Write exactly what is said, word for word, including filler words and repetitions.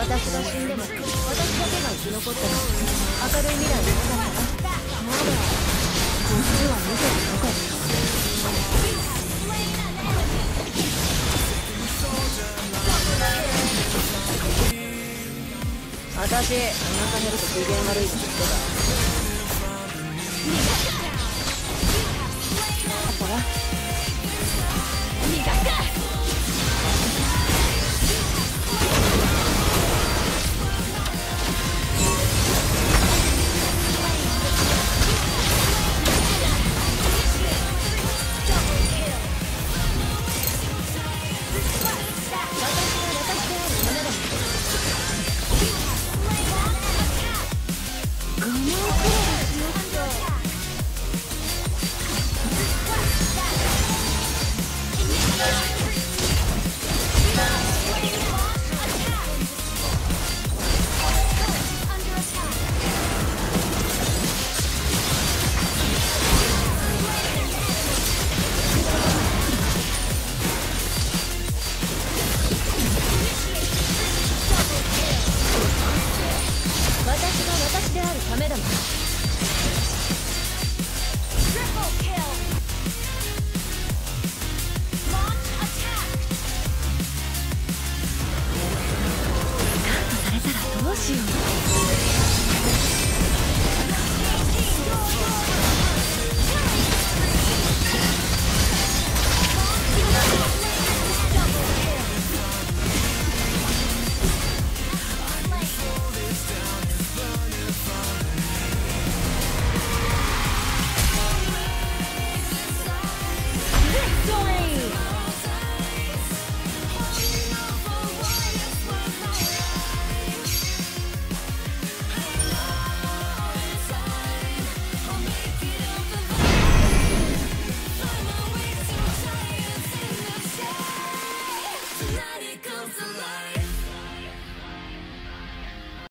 私が死んでも私だけが生き残っても明るい未来はなかったわ。まだこっちは見ててなかった。私、お腹減ると機嫌悪いの知ってた。あったわ。